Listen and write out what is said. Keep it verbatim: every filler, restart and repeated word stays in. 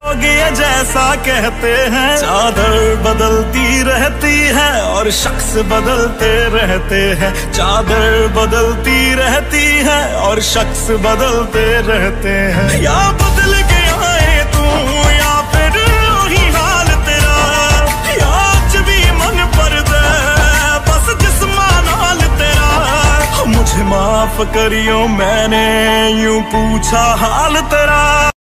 लोग ये जैसा कहते हैं, चादर बदलती रहती है और शख्स बदलते रहते हैं। चादर बदलती रहती है और शख्स बदलते रहते हैं। या बदल गया है तू या फिर वही हाल तेरा, या आज भी मन पर दे बस जिस्मान हाल तेरा। मुझे माफ करियो मैंने यूं पूछा हाल तेरा।